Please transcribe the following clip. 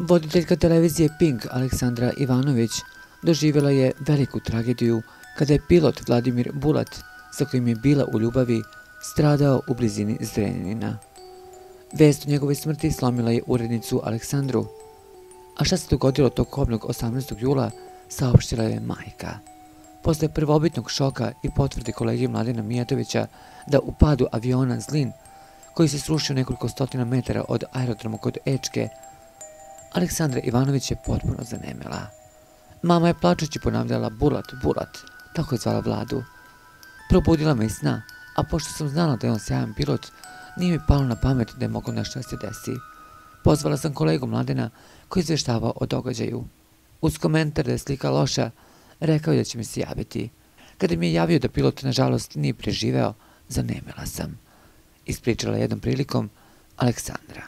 Voditeljka televizije Pink Aleksandra Ivanović doživjela je veliku tragediju kada je pilot Vladimir Bulat, sa kojim je bila u ljubavi, stradao u blizini Zrenjanina. Vest o njegovoj smrti slomila je urednicu Aleksandru. A šta se dogodilo tog kobnog 18. jula, saopštila je majka. Posle prvobitnog šoka i potvrde kolege Mladena Mijatovića da u padu aviona Zlin, koji se srušio nekoliko stotina metara od aerodroma kod Ečke, Aleksandra Ivanović je potpuno zanemela. Mama je plačući ponavljala Bulat, Bulat, tako je zvala Vladu. Probudila me iz sna, a pošto sam znala da je on sjajan pilot, nije mi palo na pamet da je moglo nešto da se desi. Pozvala sam kolegu Mladena koji je izveštavao o događaju. Uz komentar da je slika loša, rekao je da će mi se javiti. Kada mi je javio da pilot nažalost nije preživeo, zanemela sam. Ispričala jednom prilikom Aleksandra.